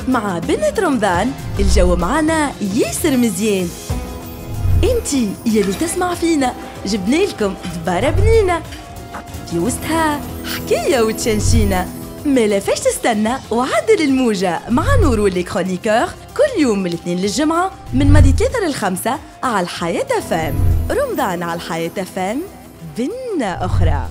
مع بنت رمضان الجو معنا ياسر مزيان. انتي يلي تسمع فينا جبنا لكم دبارة بنينة في وسطها حكاية وتشنشينة. ما فاش تستنى وعدل الموجة مع نور واللي كرونيكور كل يوم من الاثنين للجمعة من ماضي 3 ل5 على الحياة فام. رمضان على الحياة فام بنة أخرى.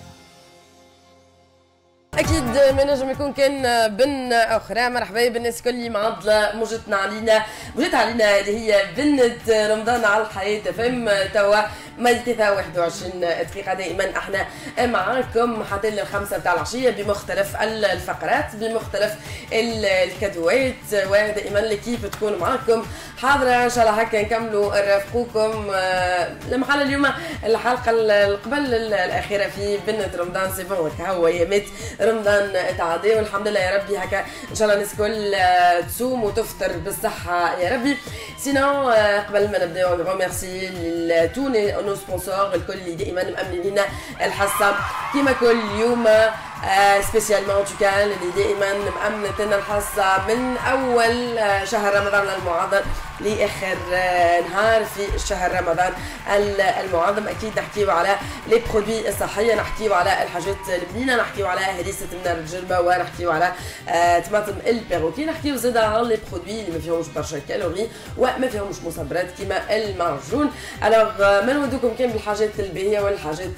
اكيد ما نجم يكون كان بن اخرى. مرحبا بالناس الكل اللي معضله موجتنا علينا هذه هي بنت رمضان على الحياه فم توا ماضي 23 دقيقه. دائما احنا معاكم حتى للخمسه بتاع العشيه بمختلف الفقرات بمختلف الكادوات، ودائما ليكيب تكون معاكم حاضره ان شاء الله. هكا نكملوا نرافقوكم المحل اليوم الحلقه قبل الاخيره في بنت رمضان. سي بون هو ايامات رمضان تعدي والحمد لله يا ربي. هكا ان شاء الله الناس الكل تصوم وتفطر بالصحه يا ربي. سينو قبل ما نبداو غون ميرسي لتو نو سبونسور الكل اللي دائما مأمنين لنا الحصه كيما كل يوم، سبيسيالمون توكان اللي دائما مأمنة لنا الحصه من اول شهر رمضان المعظم لاخر نهار في شهر رمضان المعظم. اكيد نحكيو على لي برودوي الصحيه، نحكيو على الحاجات البنينه، نحكيو على هريسه النار الجربه، ونحكيو على طماطم البيروكي، نحكيو زاده على لي برودوي اللي ما فيهمش برشا كالوري وما فيهمش مصبرات كيما المعجون. الوغ ما نودوكم كان بالحاجات الباهيه والحاجات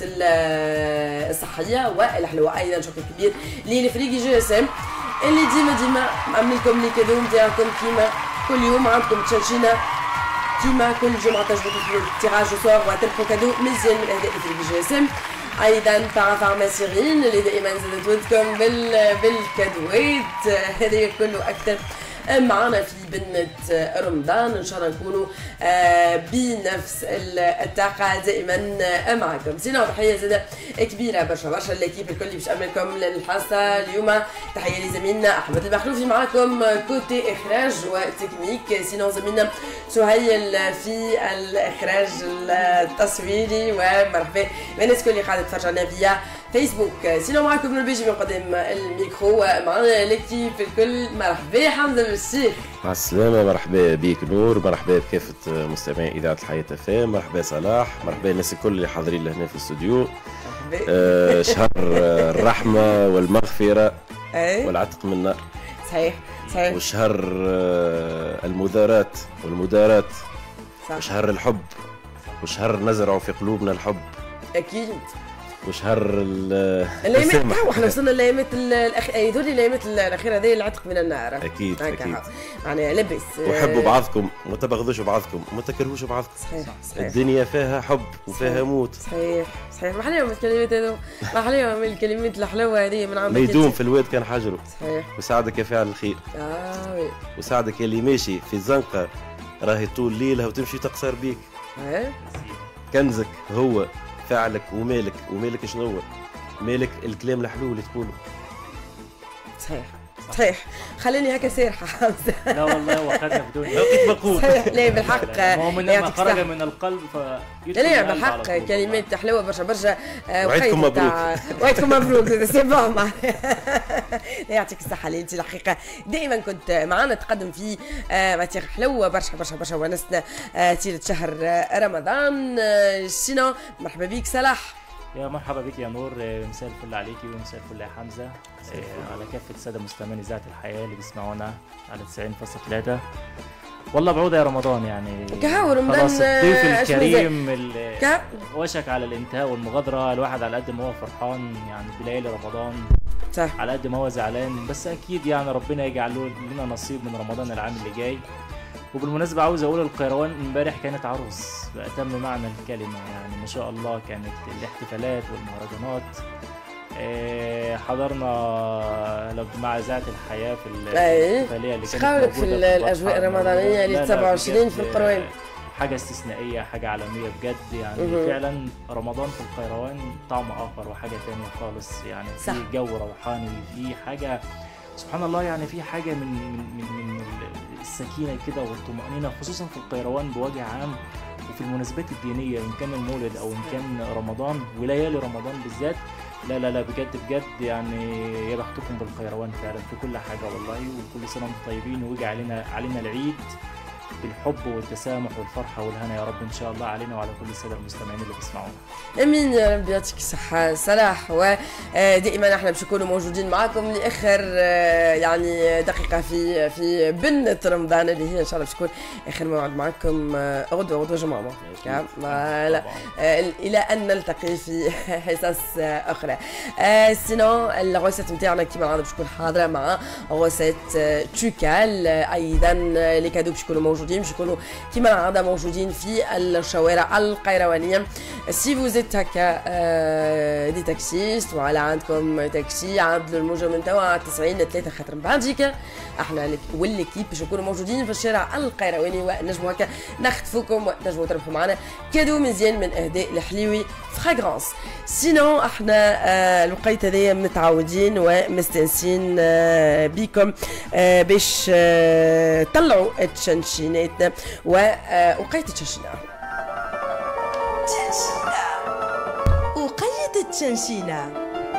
الصحيه والحلوه. ايضا شكر كبير للفريق جي اس ام اللي ديما عامل لكم لي كادو نتاعكم كيما كل يوم. عندكم تشنشينه كيما كل جمعه تجبدوا في التيراج وصور وتربحوا كادو مزيان من اهداء الفريق جي اس ام. ايضا بارافارماسيرين اللي دائما زادت ودكم بالكادوات. هذا كله اكثر معنا في بنت رمضان. ان شاء الله نكونوا بنفس الطاقه دائما معكم. سينا تحيه زاده كبيره برشا للكيب الكل باش نعملكم للحصه اليوم. تحيه لزميلنا احمد المخلوفي معكم كوتي اخراج وتكنيك. سينا زميلنا سهيل في الاخراج التصويري. ومرحبا بالناس الكل اللي قاعده تتفرجنا فيا فيسبوك. سينا معكم نور بيجي من قدام الميكرو معنا ليكيب الكل. مرحبا حمزه بالشيخ. مع السلامة. مرحبا بيك نور، مرحبا بكافة مستمعي إذاعة الحياة فام، مرحبا صلاح، مرحبا الناس الكل اللي حاضرين لهنا في الاستوديو. شهر الرحمة والمغفرة والعتق من النار. صحيح. وشهر المداراة والمداراة، وشهر الحب، وشهر نزرع في قلوبنا الحب. أكيد. وشهر الايامات تو احنا وصلنا للايامات هذول الايامات الاخيره هذه العتق من النار. اكيد معناها لبس وحبوا بعضكم وما تبغضوش بعضكم وما تكرهوش بعضكم. صحيح. الدنيا فيها حب وفيها موت. صحيح. ما حلاوه الكلمات هذو، ما حلاوه من الكلمات الحلوه هذه من عندك. ما يدوم في الواد كان حجره. صحيح. وساعدك يا فاعل الخير. وي. وساعدك اللي ماشي في الزنقه راهي طول ليلها وتمشي تقصر بيك. كنزك هو فعلك ومالك شنو هو؟ مالك الكلام الحلو اللي تقوله. صحيح. خليني هكا سارحه حمزه. لا والله وقتها بدون كيف بقول. لا بالحق ما خرج من القلب لا بالحق كلمات حلوه برشا. وعيدكم مبروك. وعيدكم مبروك. سي بون. يعطيك الصحه اللي انت الحقيقه دائما كنت معنا تقدم في ماتيغ حلوه برشا ونسنا طيله شهر رمضان. سينو مرحبا بيك صلاح. يا مرحبا بك يا نور، مساء الفل عليكي ومساء الفل يا حمزه، على كافه الساده مستمعين اذاعه الحياه اللي بيسمعونا على 90.3. والله بعودة يا رمضان يعني كهو رمضان خلاص الضيف الكريم وشك على الانتهاء والمغادرة. الواحد على قد ما هو فرحان يعني بليالي رمضان صح، على قد ما هو زعلان، بس اكيد يعني ربنا يجعل لنا نصيب من رمضان العام اللي جاي. وبالمناسبة عاوز اقول القيروان امبارح كانت عروس بأتم معنى الكلمة، يعني ما شاء الله كانت الاحتفالات والمهرجانات. حضرنا مع إذاعة الحياة في الاحتفالية اللي كانت موجودة في الأجواء الرمضانية ل 27 في القروان. حاجة استثنائية، حاجة عالمية بجد يعني. فعلا رمضان في القيروان طعم آخر وحاجة تانية خالص يعني. في جو روحاني، في حاجة سبحان الله يعني، في حاجة من السكينة كده والطمأنينة، خصوصا في القيروان بوجه عام وفي المناسبات الدينية، إن كان المولد أو إن كان رمضان وليالي رمضان بالذات. لا لا لا بجد بجد يعني يا بختكم بالقيروان فعلا في كل حاجه والله، وكل سنه وانتم طيبين، ويجي علينا العيد بالحب والتسامح والفرحة والهنا يا رب إن شاء الله علينا وعلى كل السادة المستمعين اللي بيسمعونا. امين يا رب، يعطيك الصحة صلاح. ودائما احنا باش نكونوا موجودين معاكم لاخر يعني دقيقة في بنة رمضان اللي هي ان شاء الله باش تكون اخر موعد معاكم غدوة جمعة لا الى ان نلتقي في حصص اخرى. سينو الغوسات نتاعنا كيما العادة باش تكون حاضرة مع غوسات توكال، ايضا لي كادو باش يكونوا موجودين، باش يكونوا كيما العاده موجودين في الشوارع القيروانيه. سي فوزيت هكا دي تاكسيست وعلى عندكم تاكسي عدلوا الموجه من توا 90 3 خاطر من بعديك احنا والليكيب باش نكونوا موجودين في الشارع القيرواني، ونجموا هكا نخطفوكم ونجموا تربحوا معنا كادو مزيان من اهداء الحليوي فراغرانس. سينو احنا الوقيته هذيا متعودين ومستانسين بكم باش طلعوا تشنشيناتنا وقيت تشنشينا وقيت تشنشينا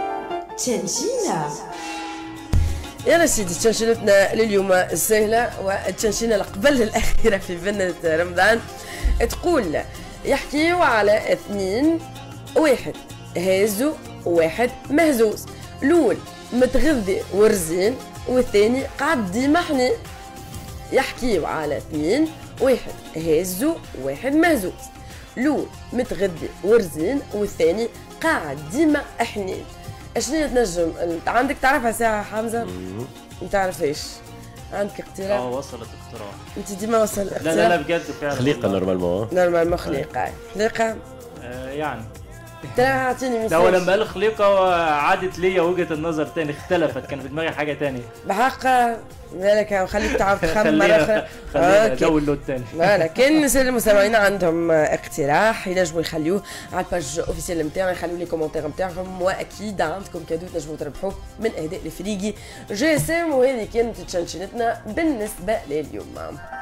يلا سيدي. تشنشينتنا لليوم سهله، والتشنشينه القبل الاخيره في بنة رمضان تقول يحكيوا على 2 1 هازو 1 مهزوز. الاول متغذي ورزين والثاني قاعد ديما حنين. يحكيوا على 2 1 هازو 1 مهزوز. الاول متغذي ورزين والثاني قاعد ديما حنين. شنو تنجم عندك تعرفها ساعة حمزة؟ ما تعرفيش؟ عندك اقتراح؟ وصلت اقتراح. انت ديما وصل الاقتراح؟ لا بجد فعلا. خليقة نورمالمون خليقة يعني اعطيني مثال. هو لما قال خليقة عادت ليا وجهة النظر تاني اختلفت، كان في دماغي حاجة تانية. بحق مالك خليك تعرف تخمم مرة أخرى. خلينا جو تاني. لكن المستمعين عندهم اقتراح ينجموا يخليوه على الباج اوفيسيال نتاعنا، يخليوا لي كومنتير نتاعهم، واكيد عندكم كادو تنجموا تربحوه من اهداء الفريقي جي اس ام. وهذه كانت تشنشينتنا بالنسبة لليوم.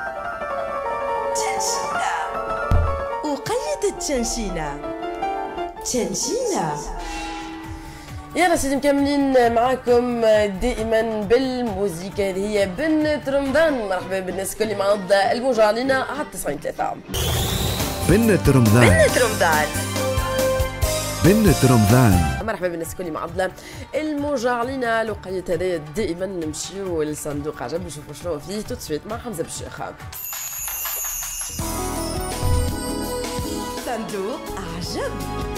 وقيت تشنشينا يلا سيدي مكملين معاكم دائما بالموسيقى اللي هي بنة رمضان. مرحبا بالناس كل ما عض الموجة علينا على 93. بنة رمضان مرحبا بالناس كل ما عض الموجة علينا. لقيت هذايا دائما نمشيو للصندوق عجب نشوفوا شنو فيه توتسويت مع حمزة بالشيخة. صندوق عجب.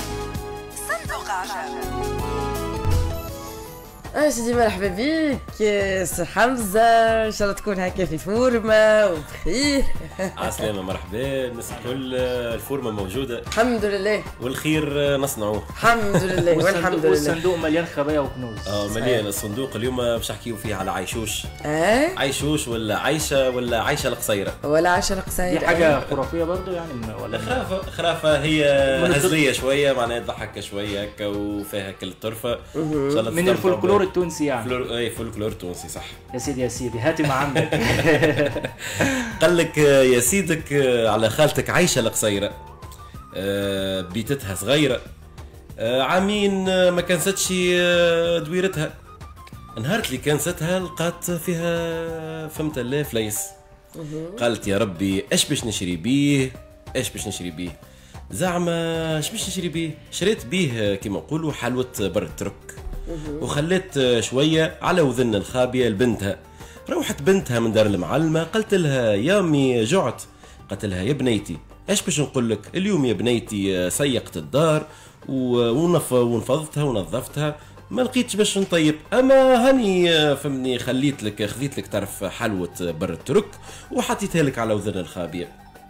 سيدي مرحبا بك سي حمزة، ان شاء الله تكون هكا في فورمة وبخير. عسلامة مرحبا الناس الكل، الفورمة موجودة الحمد لله والخير نصنعوه الحمد لله والحمد لله. والصندوق مليان خبايا وكنوز. مليان الصندوق. اليوم باش نحكيو فيه على عيشوش. عيشوش ولا عيشة القصيرة ولا عيشة القصيرة. دي حاجة خرافية برضو يعني ولا خرافة هي هزلية شوية، معناها تضحك شوية هكا وفيها كل الطرفة ان شاء الله من الفولكلور التونسي يعني. اي فولكلور تونسي صح. يا سيدي هاتي ما عندك. قال لك يا سيدك على خالتك عايشة القصيرة، بيتتها صغيرة، عامين ما كانتش دويرتها. نهارت اللي كانتها لقات فيها فهمت الله فليس. قالت يا ربي اش باش نشري بيه زعما اش باش نشري بيه. شريت بيه كما نقولوا حلوة بر الترك، وخليت شوية على وذن الخابية لبنتها. روحت بنتها من دار المعلمة قلت لها يا امي جعت. قلت لها يا بنيتي ايش باش نقول لك اليوم يا بنيتي، سيقت الدار ونفضتها ونظفتها ما لقيتش باش نطيب، اما هاني فهمني خذيت لك طرف حلوة بر الترك وحطيتها لك على وذن الخابية.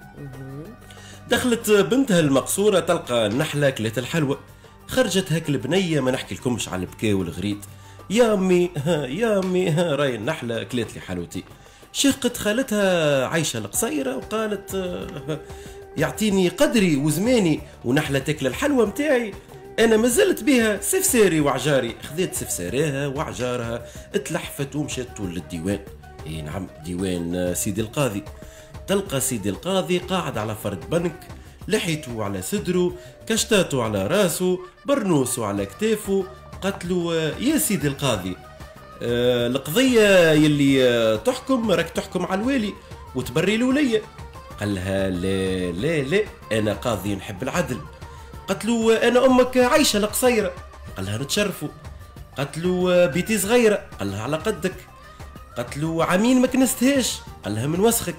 دخلت بنتها المقصورة تلقى النحلة كلت الحلوة. خرجت هاك البنية ما نحكي لكمش على البكاء والغريد. يا امي راي النحلة كلت لي حلوتي. شقت خالتها عايشة القصيرة وقالت يعطيني قدري وزماني ونحلة تاكل الحلوة متاعي، انا مازلت بها سفساري وعجاري. خذيت سفساريها وعجارها اتلحفت ومشت للديوان. اي نعم ديوان سيدي القاضي. تلقى سيدي القاضي قاعد على فرد بنك، لحيته على صدره، كشتاته على راسه، برنوسه على كتافه، قالت له يا سيدي القاضي القضية يلي تحكم راك تحكم على الوالي وتبري الولية. قال لها لا لا لا أنا قاضي نحب العدل. قالت له أنا أمك عايشة القصيرة. قال لها نتشرفوا. قالت له بيتي صغيرة. قال لها على قدك. قالت له عامين ما كنستهاش. قال لها من وسخك.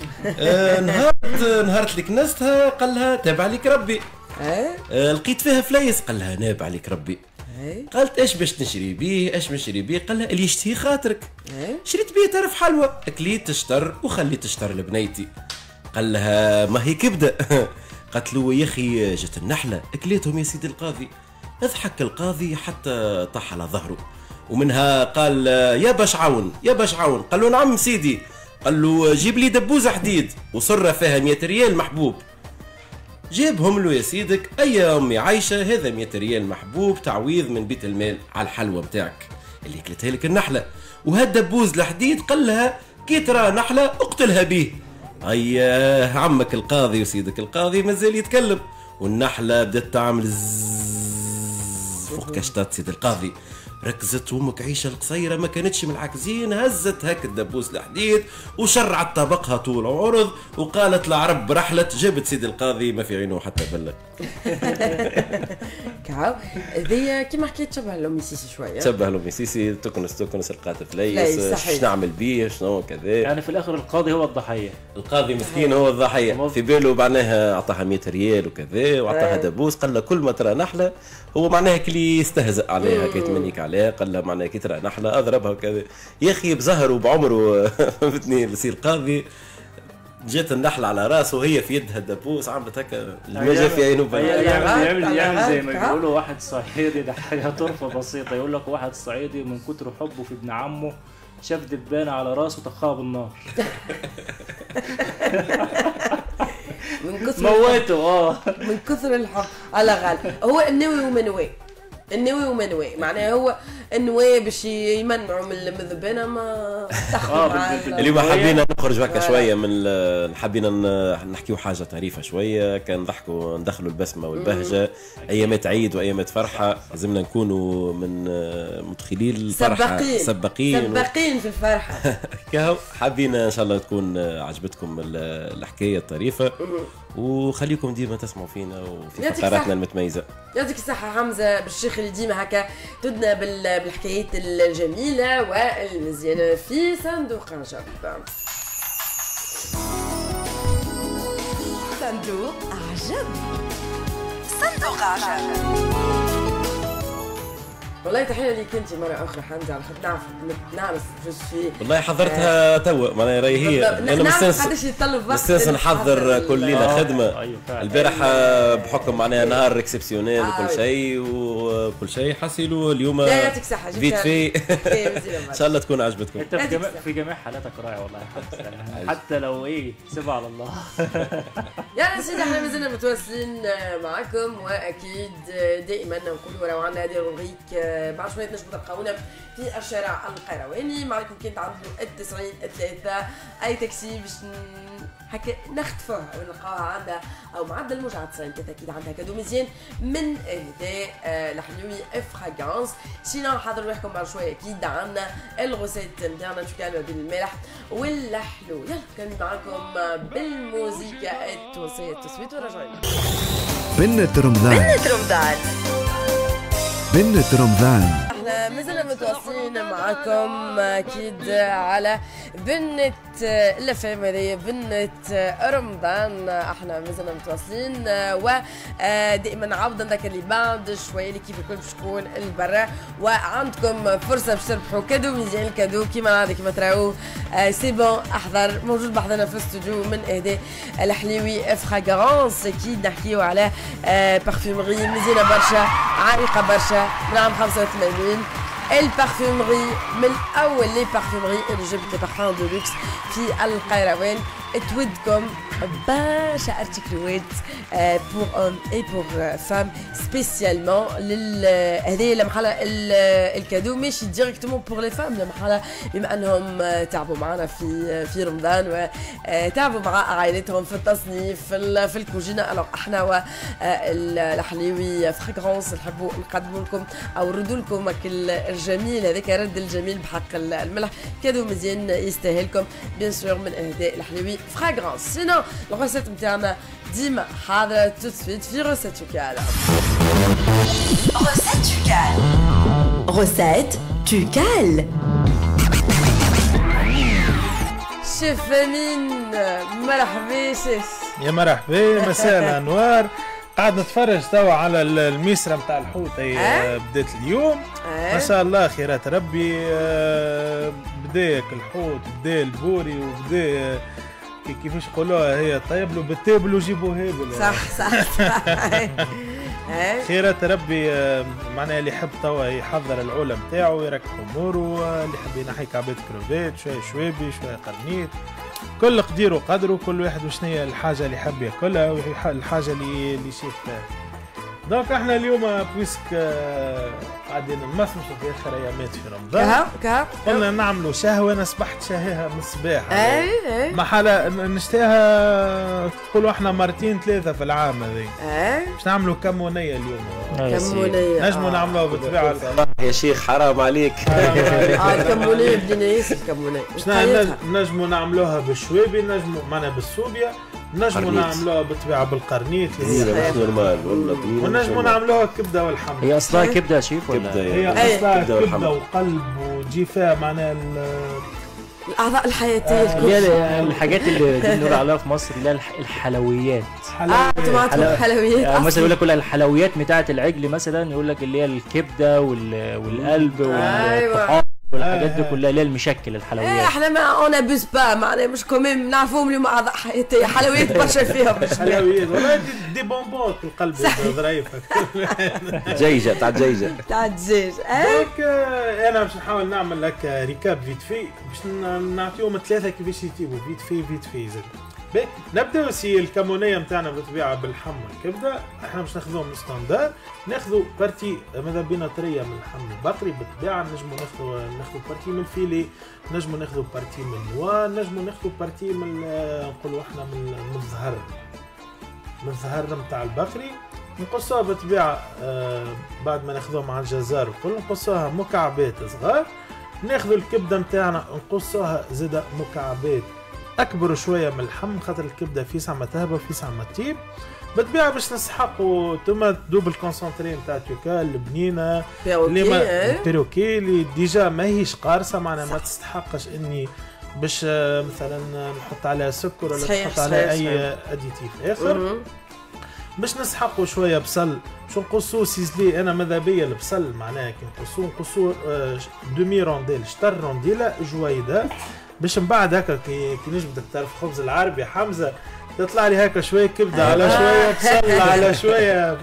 نهارت اللي كنستها قال لها تاب عليك ربي. لقيت فيها فلايس. قال لها ناب عليك ربي. قالت ايش باش نشري بيه ايش نشري بيه. قال لها اللي يشتهي خاطرك. شريت بيه طرف حلوى اكليت تشتر وخليت تشتر لبنيتي. قال لها ما هي كبده. قالت له يا اخي جت النحله اكليتهم يا سيدي القاضي. اضحك القاضي حتى طاح على ظهره ومنها قال يا باش عون يا باش عون. قال له نعم سيدي. قال له جيب لي دبوزه حديد وصره فيها 100 ريال محبوب. جابهم له يا سيدك. اي امي عايشه هذا 100 ريال محبوب تعويض من بيت المال على الحلوه متاعك اللي اكلتها لك النحله. وهالدبوز الحديد قال لها كي ترى نحله اقتلها به. اياه عمك القاضي وسيدك القاضي مازال يتكلم والنحله بدات تعمل فوق كشطات سيد القاضي. ركزت امك عيشه القصيره ما كانتش من العاكزين. هزت هك الدبوس الحديد وشرعت طبقها طول وعرض وقالت لعرب رحلت. جابت سيد القاضي ما في عينه حتى بله. كعب ذي كيما حكيت شبه لأمي سيسي شويه. شبه لأمي سيسي تكنس لقات فليس اش نعمل بيه شنو كذا. يعني في الاخر القاضي هو الضحيه. القاضي مسكين هو الضحيه. في باله معناها اعطاها 100 ريال وكذا واعطاها دبوس. قال له كل ما ترى نحله هو معناها كلي يستهزأ عليها كي تمنيك عليها. قال له معناها كي ترى نحله اضربها وكذا. يا اخي بزهر وبعمره فهمتني لسي القاضي. جات النحله على راسه وهي في يدها الدبوس عملت هكا ما جا في عينه. يعمل زي ما بيقولوا واحد صعيدي. ده حاجه طرفه بسيطه. يقول لك واحد صعيدي من كتر حبه في ابن عمه شاف دبانه على راسه طخها بالنار. من كثر موته. من كثر الحب على غال. هو النوي ومنوي النوي ومنوي معناه هو النوي باش يمنعوا من الذبانه ما تخرج. اليوم حبينا نخرج هكا شويه من حبينا نحكيو حاجه طريفه شويه. كان نضحكوا ندخلوا البسمه والبهجه. ايامات عيد وايامات فرحه لازمنا نكونوا من مدخلي الفرحه سباقين في الفرحه. كاو حبينا ان شاء الله تكون عجبتكم الحكايه الطريفه وخليكم ديما تسمعوا فينا وفي فقراتنا المتميزه. يعطيك الصحه حمزه بالشيخ اللي ديما هكا تدنا بالحكايات الجميله والمزيانه في صندوق عجب. صندوق عجب. صندوق عجب. والله تحيه ليك انت مره اخرى حمزه على خاطر نعرف في والله حضرتها توا معناها راهي هي. انا مستنس نحضر كل ليله خدمه. البارحه بحكم معناها نهار اكسبسيونيل وكل شيء حصلوا اليوم فيت في. ان شاء الله تكون عجبتكم. انت في جميع حالاتك راعي والله حتى لو سيبها على الله. يا سيدي احنا مازلنا متواصلين معكم واكيد دائما نقولوا راهو عندنا هذه الروبريك بعد شويه تنجموا تلقاونا في الشارع القرواني. معكم كنت عندكم 90 3 اي تاكسي باش هكا نختفوها ونلقاوها عندها او معدل موجة 90 3 اكيد عندها كادو مزيان من اهداء الحلوي افراغانس. سينا حاضر لكم بعد شويه اكيد عندنا الغوسيت نتاعنا نتكلموا بين الملح والحلو. يلا كان معكم بالموسيقى التونسيه التصويت وراجعين. بنة رمضان. بنة رمضان. احنا مازلنا متواصلين معكم اكيد على بنة الافلام هذه بنة رمضان. احنا مازلنا متواصلين ودائما عوضا ذاك اللي بعد شويه اللي كيف الكل باش تكون البرا وعندكم فرصه باش تربحوا كادو مزيان. الكادو كيما العاده كيما تراو سي بون احضر موجود بحضرنا في الاستوديو من اهداء الحليوي افراغانس. اكيد نحكيو على بارفيومري مزيانه برشا عريقه برشا من عام 85 البارفيومري من اول لي بارفيومري اللي جبت لي بارفان دو لوكس في القيروان تودكم برشا ارتيكلوات بور اون اي بور فام سبيسيالمون هذه المرحله الكادو ماشي ديريكتومون بور لي فام المرحله بما انهم تعبوا معنا في رمضان وتعبوا مع عائلتهم في التصنيف في الكوجينه. الوغ احنا والحليوي فراغرانس نحبوا نقدموا لكم او نردوا لكم الجميل هذاك رد الجميل بحق الملح كادو مزيان يستاهلكم بيان سور من اهداء الحليوي فراغرانس. سينو الغوسيت نتاعنا ديما حاضره تو سويت في غوسيت توكال. غوسيت توكال. غوسيت توكال. شيف امين مرحبا شيف. يا مرحبا مساء الانوار. قاعد نتفرج توا على الميسره نتاع الحوت هي بدات اليوم ما شاء الله خيرات ربي. بدا الحوت بدا البوري وبدا كيفاش يقولوها هي طيب له بالتابل وجيبوه هابل. صح خيرات ربي. معناها اللي يحب توا يحضر العلا نتاعو يركح اموره، اللي يحب ينحي كعبات كروفيت شويه شوابي شويه قرنيت كل قدير وقدره، كل واحد وشنو هي الحاجه اللي يحب ياكلها والحاجه اللي شايف فيها. دونك احنا اليوم بويسك قاعدين نمسمسوا في اخر ايامات في رمضان قلنا نعملوا شهوه. انا صبحت شهيها من الصباح محل نشتيها تقولوا احنا مرتين ثلاثه في العام هذي. باش نعملوا كمونيه اليوم. كمونيه نجموا نعملوها بالطبيعه يا شيخ حرام عليك. الكمونيه بدينا ياسر كمونيه. نجموا نعملوها بالشوابي، نجموا معنا بالسوبيا، نجموا نعملوها بالطبيعه بالقرنيت ونجموا نعملوها كبده والحمد. هي اصلا كبده شيف ولا هي اصلا كبده وقلب وجي فيها معناها الاعضاء الحياتيه الحاجات اللي بنقول عليها في مصر اللي هي الحلويات. حلويات مثلا يقول لك كل الحلويات بتاعه العجل مثلا يقول لك اللي هي الكبده والقلب والطحال والحاجات دي كلها اللي هي المشكل الحلويات. احنا ما اون ابوز با معناها مش كوميم نعرفوهم اليوم اعضاء حياتيه حلويات برشا فيها مش حلويات ولا دي بونبون في القلب ظريفه جيجه تاع الدجاج. دونك انا باش نحاول نعمل لك ريكاب فيت في باش نعطيهم ثلاثه كيفاش يتيبوا فيت في زاد. نبداو سي الكمونيه نتاعنا بالطبيعه باللحم والكبده. احنا باش ناخذوهم ستاندار، ناخذوا بارتي ماذا بينا طريه من اللحم البقري بالطبيعه، نجموا ناخذوا بارتي من الفيلي، نجموا ناخذوا بارتي من النوا، نجموا ناخذوا بارتي من نقولوا احنا من الظهر نتاع البقري. نقصوها بالطبيعه بعد ما ناخذوها مع الجزار وكل نقصوها مكعبات صغار. ناخذوا الكبده نتاعنا نقصوها زاده مكعبات اكبر شويه من اللحم خاطر الكبده في ساعه ما تهبى وفي ساعه ما تطيب. بالطبيعه باش نسحقوا ثم تذوب الكونسونتري نتاع توكال البنينه البيروكي اللي ديجا ماهيش قارصه معناها ما تستحقش اني باش مثلا نحط عليها سكر ولا نحط عليها اي اديتيف اخر. باش نسحقوا شويه بصل باش نقصوه سيزلي. انا ماذا بيا البصل معناها كي نقصوه دومي رونديل شطر رونديله جويده باش من بعد هكا كي نجبدك تعرف خبز العربي حمزه تطلع لي هكا شويه كبده على شويه بصل على شويه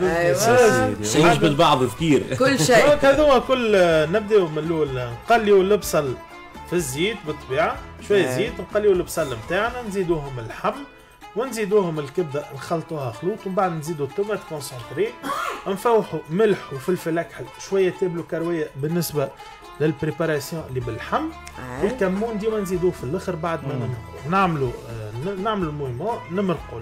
يجبد بعض كثير كل شيء. هذوما كل نبداو من الاول نقليو البصل في الزيت بالطبيعه شويه زيت نقليو البصل نتاعنا نزيدوهم اللحم ونزيدوهم الكبده نخلطوها خلوط ومن بعد نزيدو الطوماط كونسونطري نفوحوا ملح وفلفل اكحل شويه تابلو كرويه بالنسبه للبريباراسيون اللي باللحم. والكمون ديما نزيدوه في الاخر بعد ما نعملوا المويمون نمرقوا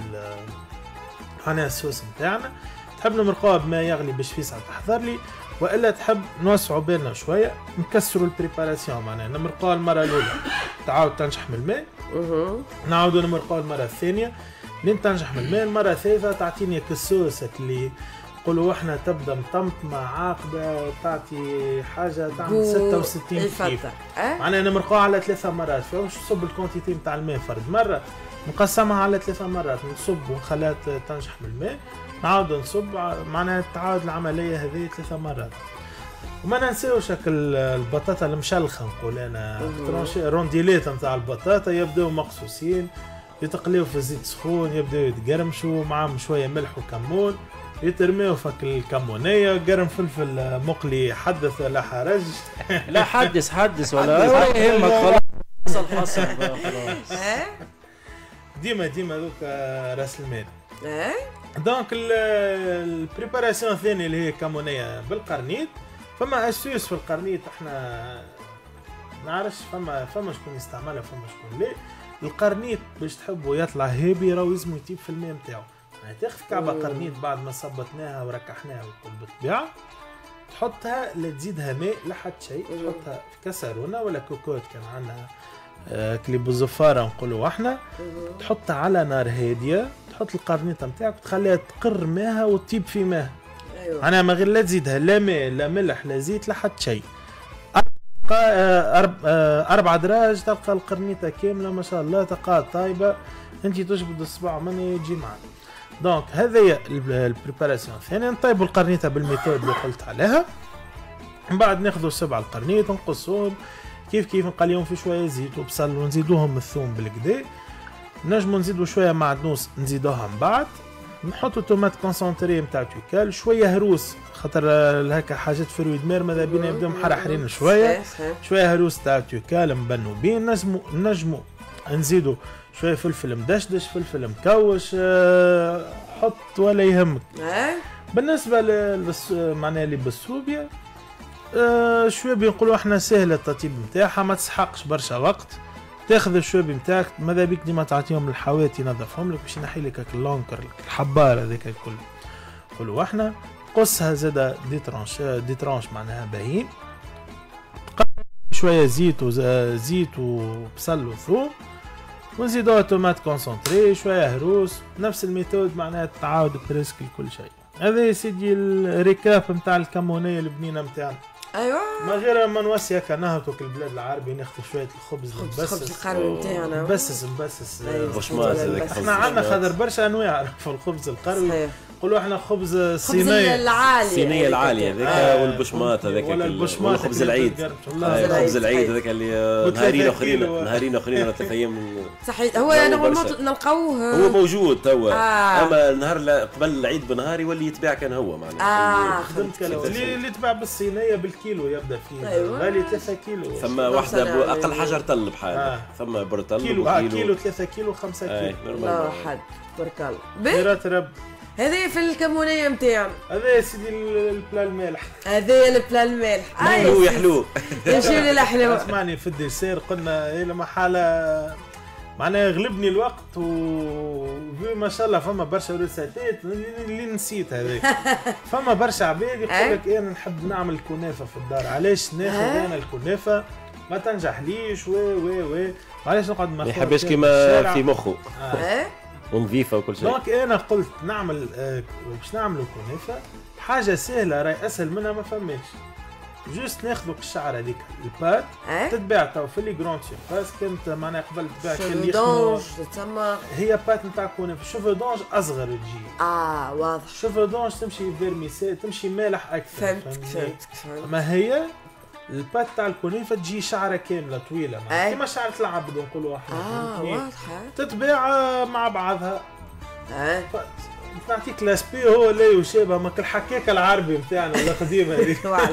معناها الصوص نتاعنا. تحب نمرقوها بماء يغلي باش في ساعه تحضر لي والا تحب نوسعوا بالنا شويه نكسروا البريباراسيون معناها نمرقوها المره الاولى تعاود تنجح من الماء نعاودوا نمرقوها المره الثانيه لين تنجح من الماء. المره الثالثه تعطيني الصوص اللي نقولوا احنا تبدا مطمطمه عاقده تعطي حاجه تعمل 66 كيف معناها نمرقوها على 3 مرات. فواش نصب الكونتيتي نتاع الماء فرد مره نقسمها على 3 مرات نصب ونخليها تنجح من الماء نعاود نصب معناها تعاود العمليه هذه 3 مرات. وما ننساوش البطاطا المشلخه نقول انا رونديلات نتاع البطاطا يبداو مقصوصين يتقليو في الزيت سخون يبداو يتقرمشوا معاهم شويه ملح وكمون يترميو فك الكمونية، قرن فلفل مقلي حدث ولا حرج. لا حدث ولا يهمك خلاص حصل خلاص. ديما دوك راس المال. دونك البريباراسيون الثانية اللي هي كمونية بالقرنيط. فما اسوس في القرنيط احنا نعرفش، فما شكون يستعملها فما شكون لا. القرنيط باش تحبوا يطلع هابي راهو لازم يطيب في الماء نتاعو. يعني تاخذ كعبة قرنيط بعد ما صبتناها وركحناها والكل بالطبيعة، تحطها لا تزيدها ماء لا حتى شيء، تحطها في كسرونة ولا كوكوت كان عندنا كليب الزفارة نقولوا احنا، تحطها على نار هادية، تحط القرنيطة نتاعك وتخليها تقر ماها وتطيب في ماها. ايوه أنا ما غير لا تزيدها لا ماء لا ملح لا زيت لا حتى شيء. 4 دراج تلقى القرنيطة كاملة ما شاء الله تلقاها طايبة، انت تجبد الصباع مني يجي معك. دونك هذه البريباراسيون الثانية. نطيبوا القرنيطة بالميثود اللي قلت عليها، من بعد ناخذوا 7 القرنيط نقصوهم كيف نقليهم في شوية زيت وبصل ونزيدوهم الثوم بالكدا. نجموا نزيدوا شوية معدنوس نزيدوها من بعد. نحطوا تومات كونسونتري نتاع توكال، شوية هروس خاطر هكا حاجات فروي دمار ماذا بينا يبداو محرحرين شوية. شوية هروس تاع توكال مبنوبين. نجموا نزيدوا شوية فلفل مدشدش، فلفل مكوش، حط ولا يهمك. بالنسبة معناها اللي بالصوبيا شوية بنقولوا احنا سهلة التطيب نتاعها، ما تسحقش برشا وقت. تاخذ الشوبي نتاعك ماذا بيك ديما تعطيهم الحواتي ينظفهم لك باش ينحي لك اللونكر الحبار هذاك الكل. نقولوا احنا قصها زاده دي ترانش معناها باهين. شويه زيت وبصل وثوم، ونزيدوها تومات كونسونتري، شويه هروس، نفس الميثود معناها تعاود بريسك كل شيء. هذا يا سيدي الريكاب نتاع الكمونيه البنينه نتاعنا. ايوه ما غير ما نوصي هكا نهبطوا البلاد العربي ناخذ شويه الخبز الخبز القروي نتاعنا مبسس بشماط هذاك. احنا عندنا خاطر برشا انواع في الخبز القروي. نقولوا احنا خبز الصينيه العاليه هذاك والبشماط هذاك والخبز العيد. خبز العيد هذاك اللي نهارين اخرين ولا 3 ايام. صحيح هو نلقاوه هو موجود توا. اما النهار قبل العيد بنهار يولي يتباع كان هو معناها. اللي يتباع بالصينيه بالكيلو يبدا فيه غالي 3 كيلو. ثم واحده اقل حجر طل بحال. ثم برطل كيلو 3 كيلو 5 كيلو. الله حد تبارك الله. هذه في الكمونية نتاعنا. هذا يا سيدي البلا المالح. هذا البلا المالح. حلو يحلو. يمشي للحلو. اسمعني في الديسير قلنا لما حالة معناها يغلبني الوقت وفي ما شاء الله فما برشا ريسيتات اللي نسيت هذيك. فما برشا عباد يقول لك انا نحب نعمل كنافة في الدار، علاش ناخذ انا الكنافة ما تنجح ليش و علاش نقعد ما يحبش كيما في مخه. ونظيفه وكل شيء. دونك انا قلت نعمل باش نعملوا كنافه حاجه سهله راهي اسهل منها ما فماش. جوست ناخذوا الشعر هذيك البات تتباع تو في لي جراند سيرفاس. كانت معناها قبل تباع كان يخدموا هي بات نتاع كنافه شوفودونج اصغر تجي. واضح. شوفودونج تمشي فيرميسي تمشي مالح اكثر. فهمت. ما هي البات تاع الكنافه تجي شعره كامله طويله كيما شعره العبد نقولوا احنا. واضحه. تتباع مع بعضها. نعطيك لاسبي هو لا يشابه ما الحكاكه العربي نتاعنا القديمه هذيك.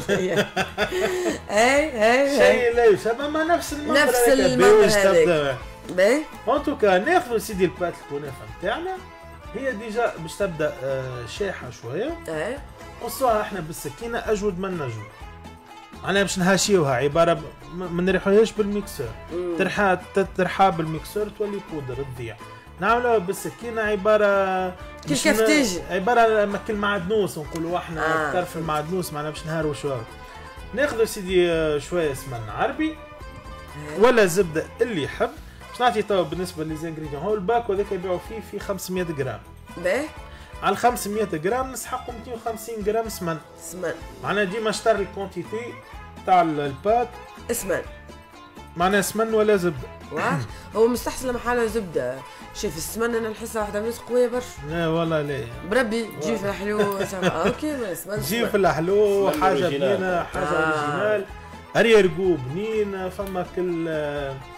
اي شيء لا يشابه ما نفس المنظر هذاك. باهي ان توكا ناخذوا سيدي البات الكنافه نتاعنا هي ديجا باش تبدا شاحه شويه. قصوها احنا بالسكينه اجود من نجود. أنا باش نهاشيوها عبارة ما نريحوهاش بالميكسور. ترحى بالميكسور تولي بودر تضيع. نعملوها بالسكينة عبارة كيف عبارة كل معدنوس نقولوا احنا طرف المعدنوس معنا باش نهروشوها. ناخذوا سيدي شوية سمن عربي ولا زبدة اللي يحب. باش نعطي توا بالنسبة للزانغريديون هو الباكو هذاك يبيعوا فيه 500 جرام. على 500 جرام نسحقوا 250 جرام سمن. معناها ديما اشتري الكونتيتي تاع البات سمن. معناها سمن ولا زبده. هو مستحسن لما حاله زبده. شوف السمن انا نحسها واحده من قويه برشا. لا والله لا بربي تجي في الحلو. اوكي ما سمن تجي في الحلو حاجه بنينه حاجه اوريجينال. اريرغو بنين فما كل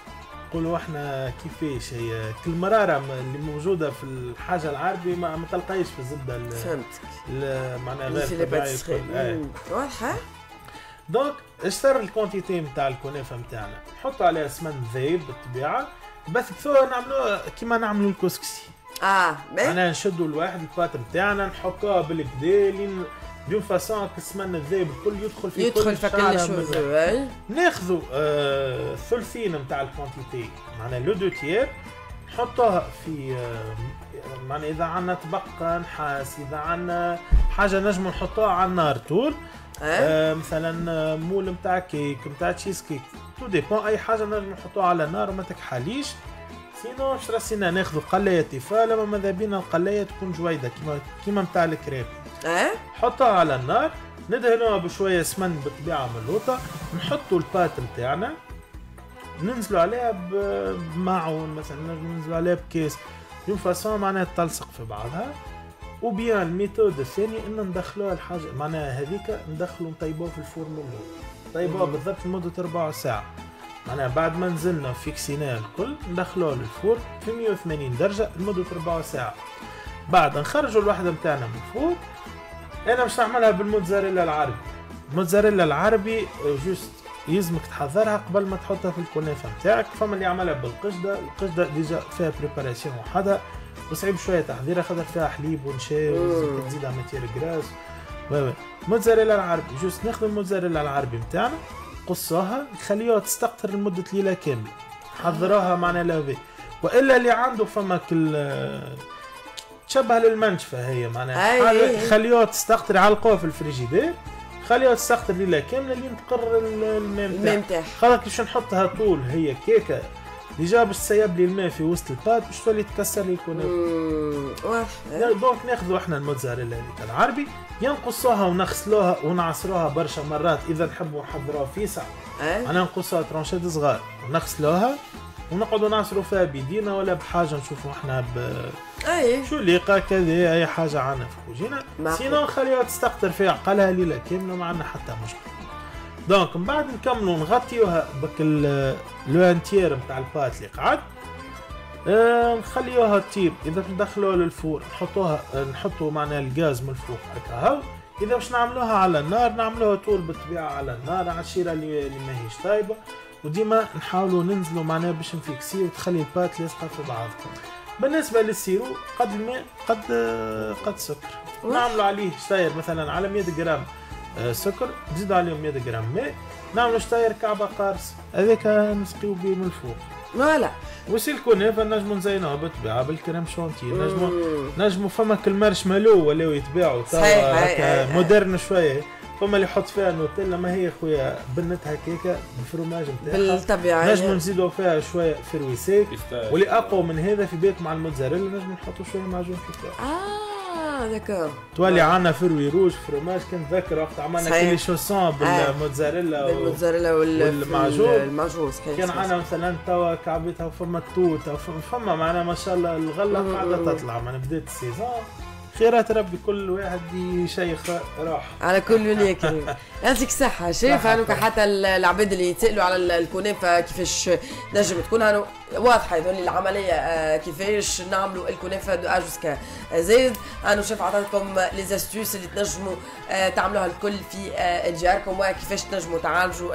نقولوا احنا كيفاش هي كل مراره اللي موجوده في الحاجه العربي ما تلقايش في الزبده. فهمتك. معناها غير طبيعي. واضحه. دونك اشتر الكونتيتي نتاع الكنافه نتاعنا، نحطوا عليها سمن ذايب بالطبيعه، بس كثوها نعملوها كيما نعملوا الكسكسي. معناها نشدوا الواحد البات نتاعنا نحطوها بالكدا لين دون فاسون السمن الذايب الكل يدخل في كل شيء. ناخذوا ثلثين نتاع الكونتيتي، معناها لو دو تيير نحطوها في معناها اذا عندنا طبق نحاس، اذا عندنا حاجه نجموا نحطوها على النار طول. مثلا مول نتاع كيك نتاع تشيز كيك، تو ديبون اي حاجه نجموا نحطوها على النار وما تكحاليش. سينو اش راسينا ناخذوا قلايه تيفال، ماذا بينا القلايه تكون جويده كيما نتاع الكريم. نحطها على النار، ندهنوها بشويه سمن بالطبيعه ملوطه، نحطوا البات نتاعنا، ننزلوا عليها بماعون مثلا، ننزلوا عليها بكيس دون فاسون معناها تلصق في بعضها. وبيان الميثود الثاني ان ندخلوها الحاجه معناها هذيك ندخلوا نطيبوها في الفرن من الاول، نطيبوها بالضبط لمده 4 ساعات. معناها بعد ما نزلنا فيكسيناه الكل ندخلوه للفرن في 180 درجه لمده 4 ساعات. بعد نخرجوا الوحده نتاعنا من الفرن. انا باش نعملها بالموتزاريلا العربي. الموتزاريلا العربي جوست يلزمك تحضرها قبل ما تحطها في الكنافه نتاعك. فما اللي يعملها بالقشده، القشده ديجا فيها بريباراسيون وحدها وصعيب شويه تحضيرها، خاطر فيها حليب ونشا وزيت تزيدها ماتير غراس. موتزاريلا العربي جوست ناخذ الموتزاريلا العربي نتاعنا قصوها نخليوها تستقطر لمده ليله كامله، حضروها معنا لافي. والا اللي عنده فما تشبه للمنشفه هي معناها خليوها تستقطر، علقوها في الفريجيدير، خليوها تستقطر ليله كامله لين تقرر الماء نتاعها. خاطر باش نحطها طول هي كيكه ديجا باش تسيب لي الماء في وسط البات باش تولي تكسر لي الكنافه. دونك ناخذوا احنا الموتزاريلا هذيك العربي، ينقصوها ونغسلوها ونعصروها برشا مرات اذا نحبوا نحضروها فيسع. انا نقصوها ترونشات صغار ونغسلوها ونقعدوا نعصروا فيها بيدينا ولا بحاجه نشوفوا احنا شو ليقه كذا اي حاجه عنا في الكوجينه. سينو نخليوها تستقطر فيها عقلها ليله كامله ما عندنا حتى مشكل. دونك من بعد نكملوا نغطيوها بك لو انتيير نتاع البات اللي قعد، نخليوها تطيب. اذا ندخلوها للفور نحطوا معنا الغاز من الفوق هكا هاو. اذا باش نعملوها على النار نعملوها طول بالطبيعه على النار على الشيره اللي ماهيش طايبه، وديما نحاولوا ننزلوا معناها باش نفيكسي وتخلي البات لاصقه في بعض. بالنسبه للسيرو قد الماء قد سكر، نعملوا عليه شطاير مثلا على 100 جرام سكر نزيدوا عليهم 100 جرام ماء، نعملوا شطاير كعبه قارص هذاك نسقيو به من الفوق. فوالا وسي الكنافه نجموا نزينوها بالطبيعه بالكريم شونتي، نجموا فما كل مارشميلو ولاو يتباعوا توا مودرن شويه، فما اللي يحط فيها نوتيلا ما هي خويا بنتها كيكه بالفروماج نتاعها بالطبيعه، نجموا نزيدوا فيها شويه فرويسيك، واللي اقوى من هذا في بيت مع الموتزاريلا نجموا نحطوا شويه معجون كيكه. داكور تولي عنا فروي روج فروماج. كنت ذاكر وقت عملنا كل شوسون بالموتزاريلا والمعجون كان عنا مثلا توا كعبتها وفما التوت فما معنا ما شاء الله الغله قاعده تطلع من بدايه السيزون. خيرات ربي كل واحد يشيخ راح على كل ولي كريم. يعطيك الصحة. شايف هانوك حتى العباد اللي يتسألوا على الكنافة كيفاش نجم تكون هانو واضحة يقول لي العملية كيفاش نعملوا الكنافة دو أ جوسكا زيد. هانو شايف عطاتكم لي زاستوس اللي تنجموا تعملوها الكل في دياركم وكيفاش تنجموا تعالجوا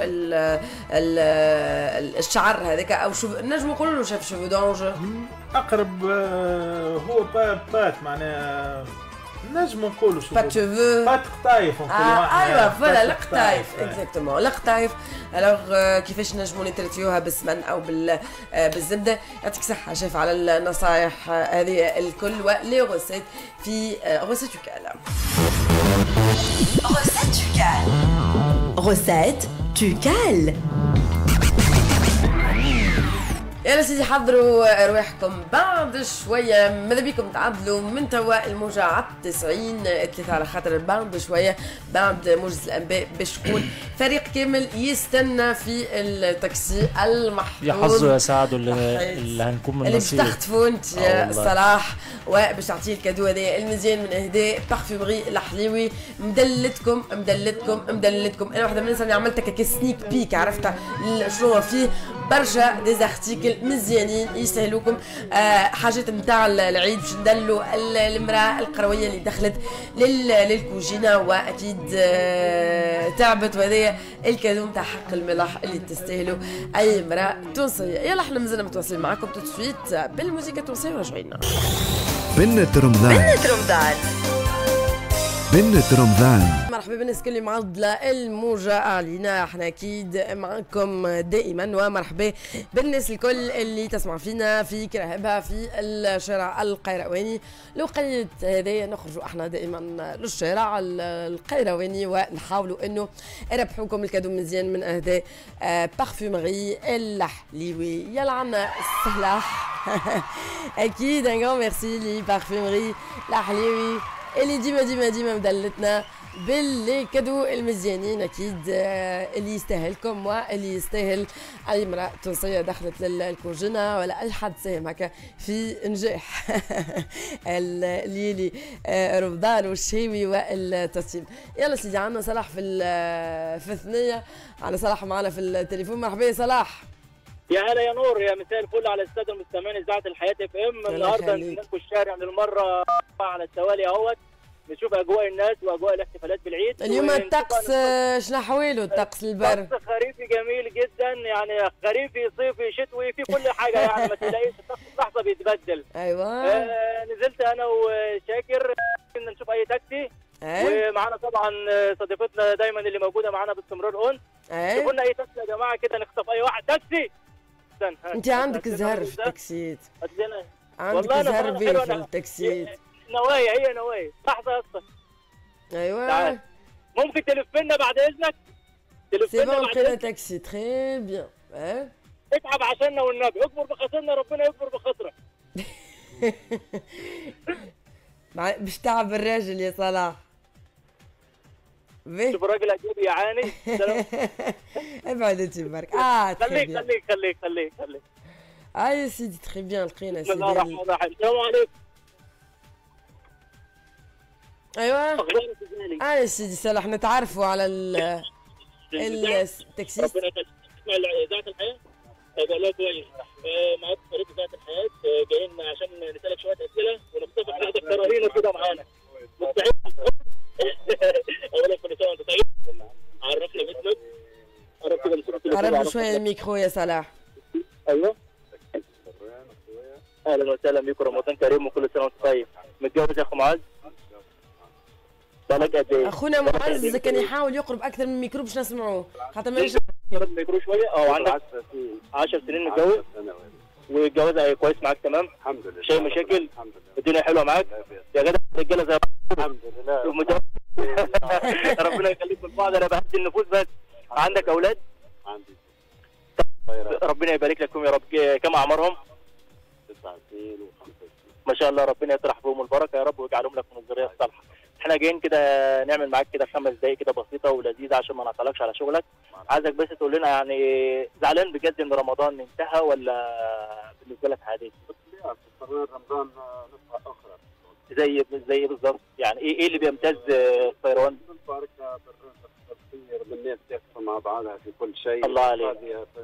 الشعر هذاك أو شوف نجموا نقولوا له شايف شوفو دونج أقرب هو بات معناها نجم نقولوا شو بات قطايف ايوا فوالا القطايف اكزاكتومون القطايف. الوغ كيفاش نجموا نترتيوها بالسمن او بالزبده. يعطيك صحه شايف على النصائح هذه الكل ولي غوسيت في غوسيت توكال. غوسيت توكال يا سيدي حضروا ارواحكم بعد شويه ماذا بيكم تعدلوا من توا الموجة على 90 على خاطر بعد شويه بعد موجز الانباء باش تكون فريق كامل يستنى في التاكسي المحظوظ. يحظوا يا سعد اللي هنكون من اللي باش تخطفوا انت يا صلاح وباش تعطيه الكادو هذا المزيان من اهداء بارفيمري الحليوي. مدلتكم انا واحده من الناس اللي عملت هكا سنيك بيك عرفتها شنو فيه برشا ديزارتيكل مزيانين يستاهلوكم. حاجات نتاع العيد باش ندلوا المراه القرويه اللي دخلت للكوجينه واكيد تعبت، وهذايا الكادو نتاع حق الملح اللي تستاهلوا اي امراه تونسيه. يلا احنا مازلنا متواصلين معكم تو سويت بالموسيقى التونسيه وراجعين. بنة رمضان. بنة رمضان. بنة رمضان. مرحبا بالناس كل معضلة الموجة علينا، احنا اكيد معكم دائما، ومرحبا بالناس الكل اللي تسمع فينا في كراهبها في الشارع القيرواني. الوقيت هذايا نخرجوا احنا دائما للشارع القيرواني ونحاولوا انه نربحوكم الكادو مزيان من اهداء بارفومري الحليوي. يلا عنا السلاح اكيد ان غران ميرسي لي بارفومري الحليوي اللي ديما مدلتنا بالكادو المزيانين اكيد اللي يستاهلكم واللي يستاهل اي امراه تونسيه دخلت للكوجينه ولا اي حد ساهم هكا في نجاح الليلي رمضان والشاوي والتسييم. يلا سيدي عندنا صلاح في الثنيه، عندنا صلاح معنا في التليفون. مرحبا يا صلاح. يا هلا يا نور، يا مساء الفل على الساده المستمعين اذاعه الحياه اف ام. النهارده نزلكم الشارع للمره على التوالي اهوت نشوف اجواء الناس واجواء الاحتفالات بالعيد. اليوم الطقس شنو احواله؟ الطقس البر طقس خريفي جميل جدا، يعني خريفي صيفي شتوي في كل حاجه، يعني ما تلاقيش الطقس لحظه بيتبدل. ايوه نزلت انا وشاكر نشوف اي تاكسي، ومعانا طبعا صديقتنا دايما اللي موجوده معانا باستمرار انس. شوفوا لنا اي تاكسي يا جماعه كده نخطف اي واحد تاكسي. انت عندك زهر في التاكسيات، عندك زهر في التاكسيات. نوايا هي نوايا. لحظه يا اسطى. ايوه تعال. ممكن تلف لنا بعد اذنك؟ تلف لنا بعد اذنك. تاكسي تري بيان. اتعب عشاننا والنبي، اكبر بخاطرنا ربنا يكبر بخاطرك. باش تعب الراجل يا صلاح. شوف الراجل اجيب يعاني. ابعد انت برك. خليك. يا سيدي تري بيان لقينا بسم الله الرحمن الرحيم. السلام عليكم. ايوه يا سيدي صلاح نتعرفوا على التاكسيست. ربنا يخليك. تسمع اذاعه الحياه؟ هيبقى لا كويس. معاك فريق اذاعه الحياه جايين عشان نسالك شويه اسئله ونختبر حضرتك كراهينه كده معانا. مستعد؟ اولا كل سنه وانت طيب. عرفنا باسمك. قرب شويه الميكرو يا صلاح. ايوه اهلا وسهلا بكم، رمضان كريم وكل سنه وانت طيب. متجوز يا اخو معاذ؟ بالك قد ايه؟ اخونا معز كان يحاول يقرب اكثر من الميكرو باش نسمعوه، خاطر مانيش يقرب الميكرو شويه. عندك 10 سنين متجوز والجواز كويس معاك تمام؟ الحمد لله. مش اي مشاكل؟ الدنيا حلوه معاك؟ يا جدع الرجاله زي الحمد لله. ربنا يخليكم لبعض. انا بهدي النفوس بس. عندك اولاد؟ عندي. ربنا يبارك لكم يا رب. كم اعمارهم؟ 9 سنين و5 سنين. ما شاء الله، ربنا يطرح بهم البركه يا رب ويجعلهم لك من الذريه الصالحه. احنا جايين كده نعمل معاك كده 5 دقايق كده بسيطه ولذيذه عشان ما نعطلكش على شغلك. عايزك بس تقول لنا يعني زعلان بجد ان رمضان انتهى ولا بالنسبه لك عادي؟ في قرار رمضان نسخه اخرى. زي بالظبط. يعني ايه اللي بيمتاز الطيران؟ البركه بالخير بالناس تقف مع بعضها في كل شيء. الله عليك.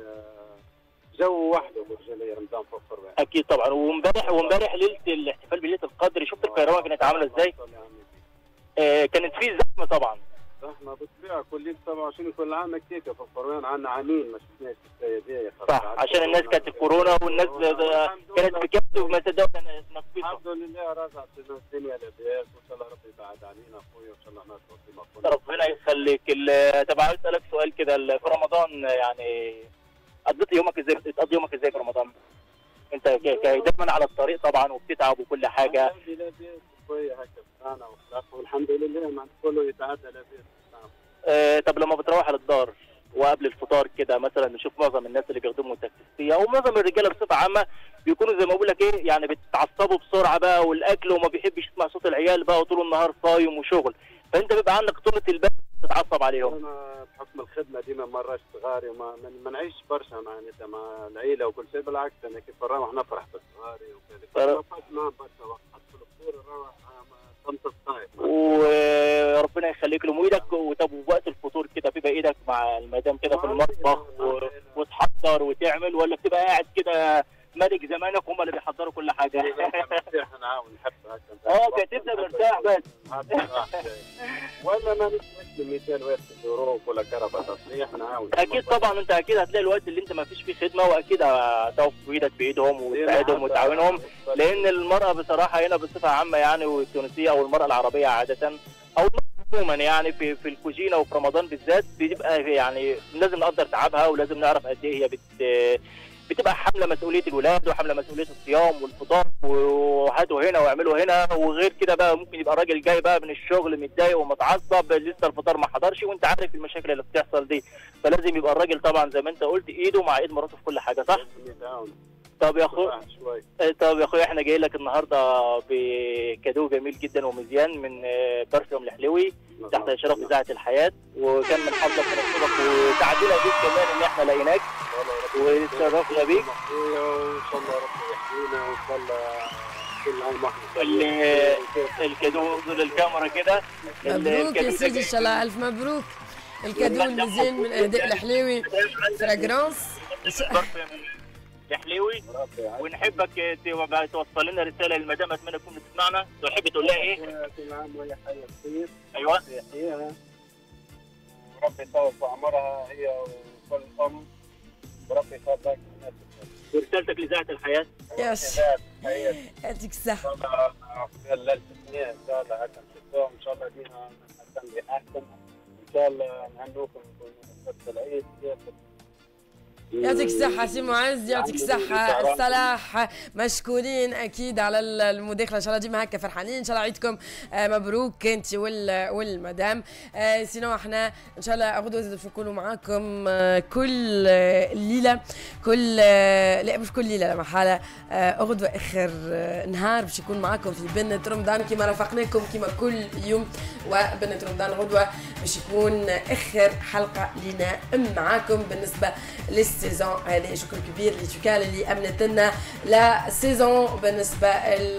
جو وحده برجليه رمضان فخر. اكيد طبعا. وامبارح ليله الاحتفال بليله القدر شفت القيروان كانت عامله ازاي؟ كانت في زحمه طبعا. زحمه بالطبيعه كل يوم 27 كل عام هكاك في القرآن. عندنا عامين ما شفناش السنه دي. صح عشان الناس كانت الكورونا والناس كانت بكبت وما صدقوا نقصيها. الحمد لله رجعت الدنيا لاباس وان شاء الله ربي يبعد علينا اخويا وان شاء الله نشكر فيما قلنا. ربنا يخليك. طب عايز اسالك سؤال كده في رمضان، يعني قضيت يومك ازاي؟ بتقضي يومك ازاي في رمضان؟ انت دايما على الطريق طبعا وبتتعب وكل حاجه. الحمد لله شويه هكا انا والحمد لله ما كله يتعدى لاباس. طب لما بتروح على الدار وقبل الفطار كده مثلا نشوف معظم الناس اللي بيخدموا التكسيسيه او معظم الرجاله بصفه عامه بيكونوا زي ما بقول لك ايه، يعني بيتعصبوا بسرعه بقى والاكل وما بيحبش يسمع صوت العيال بقى وطول النهار صايم وشغل، فانت بيبقى عندك طولة البال تتعصب عليهم. انا بحكم الخدمه ديما مرات صغاري وما ما نعيش برشا معناتها مع العيله وكل شيء، بالعكس انا كيف نروح نفرح بصغاري وكذا. ما فات معاهم برشا وقت، حتى الفطور نروح خمسة دقائق. وربنا يخليك لهم ايدك. وطب وقت الفطور كده بيبقى ايدك مع المدام كده في المطبخ واصحابك وتحضر وتعمل، ولا بتبقى قاعد كده ملك زمانك هم اللي بيحضروا كل حاجه؟ مرتاح نعاون نحب هكا كتبنا مرتاح بس ولا ما نتمثل مثال وقت الظروف ولا كهرباء تصليح نعاون. اكيد طبعا انت اكيد هتلاقي الوقت اللي انت ما فيش فيه خدمه، واكيد هتقف بايدك بايدهم وتساعدهم وتعاونهم، لان المراه بصراحه هنا بصفه عامه يعني، والتونسيه او المراه العربيه عاده او عموما يعني في الكوجينه وفي رمضان بالذات بتبقى يعني لازم نقدر تعبها، ولازم نعرف قد ايه هي بتبقى حامله مسؤوليه الولاد وحامله مسؤوليه الصيام والفطار وهاتوا هنا واعملوا هنا. وغير كده بقى ممكن يبقى الراجل جاي بقى من الشغل متضايق ومتعصب لسه الفطار ما حضرش، وانت عارف المشاكل اللي بتحصل دي، فلازم يبقى الراجل طبعا زي ما انت قلت ايده مع ايد مراته في كل حاجه، صح؟ طب يا اخويا احنا جاي لك النهارده بكادو جميل جدا ومزيان من برفيوم الحلوي تحت اشراف اذاعه الحياه، وكان من حظك ونصيبك وتعدينا بيك كمان ان احنا لقيناك واتشرفنا بيك. وان شاء الله ربنا يحمينا وان شاء الله كل عام واحنا الكادو انظر للكاميرا كده. مبروك يا سيدي ان شاء الله، الف مبروك. الكادو المزيان من اهداء الحليوي فراغرانس يا حليوي، ونحبك توصل لنا رساله للمدام، اتمنى تكون بتسمعنا، تحب تقول لها ايه؟ كل عام وهي حيه بخير. ايوه يحييها وربي يطول في عمرها هي وكل ام، وربي يخليك الناس. ورسالتك لاذاعه الحياه؟ يعطيك الصحه. خلال الاثنين ان شاء الله هكا نشوفهم ان شاء الله ديما نهتم باحسن، ان شاء الله نهنوكم في العيد. يعطيك الصحة سي معز، يعطيك الصحة الصلاح، مشكورين أكيد على المداخلة، إن شاء الله ديما هكا فرحانين، إن شاء الله عيدكم مبروك أنت والمدام. سينو احنا إن شاء الله غدوة باش نكونوا معاكم كل ليلة، لا مش كل ليلة، لا محالة غدوة آخر نهار باش يكون معاكم في بنة رمضان كما رافقناكم كما كل يوم، وبنة رمضان غدوة باش يكون آخر حلقة لنا معاكم بالنسبة للسيزون هذه. شكر كبير لتوكال اللي امنت لنا لا سيزون بالنسبه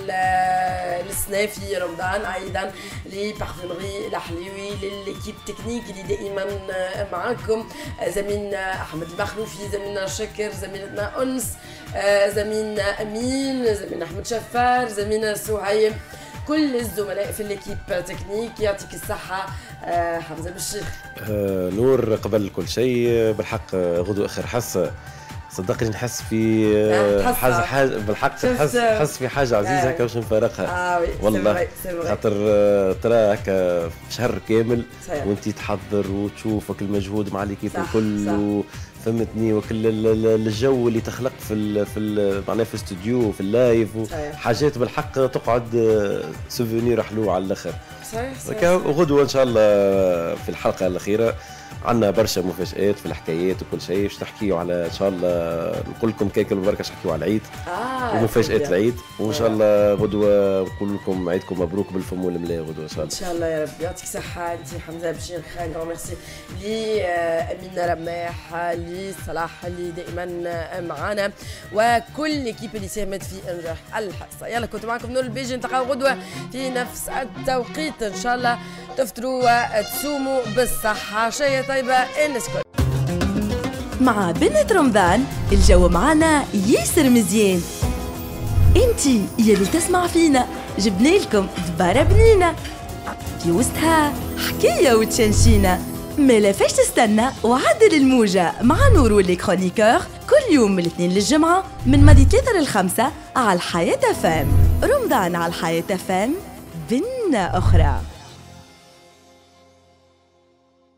للسنه في رمضان، ايضا لبارفومري الحليوي، للكيب تكنيك اللي دائما معاكم، زميلنا احمد المخلوفي، زميلنا شكر، زميلتنا انس، زميلنا امين، زميلنا احمد شفار، زميلنا سهيم، كل الزملاء في الليكيب تكنيك. يعطيك الصحة حمزة بالشيخ. نور قبل كل شيء بالحق غدوة آخر حاسة صدقني نحس في حاجة بالحق نحس في حاجة عزيزة هكا باش نفارقها والله، خاطر ترى هكا شهر كامل وانت تحضر وتشوفك المجهود مع ليكيب الكل فهمتني، وكل الجو اللي تخلق في معناها في الاستوديو في اللايف وحاجات بالحق تقعد سوفونير حلو على الاخر. صحيح. وغدوه ان شاء الله في الحلقه الاخيره عندنا برشا مفاجآت في الحكايات وكل شيء باش نحكيو على ان شاء الله، نقول لكم كيك البركه باش نحكيو على العيد ومفاجآت العيد، وان شاء الله غدوه نقول لكم عيدكم مبروك بالفم والملاء غدوه ان شاء الله. ان شاء الله يا رب. يعطيك الصحه انت حمزه بشير، خان غرام ميرسي لامينه رماح، لصلاح اللي دائما معانا، وكل ليكيب اللي ساهمت في انجاح الحصه. يلا كنت معكم نور البيجي، نلتقاو غدوه في نفس التوقيت ان شاء الله، تفطروا وتصوموا بالصحه، عشيه طيبه الناس الكل. مع بنة رمضان الجو معنا ياسر مزيان، انتي يلي تسمع فينا جبنا لكم دبارة بنينة في وسطها حكاية وتشنشينة، ما فاش تستنى وعدل الموجة مع نور واللي كرونيكور كل يوم من الاثنين للجمعة من ماضي 3 ل5 على الحياة فام. رمضان على الحياة فام بنة أخرى.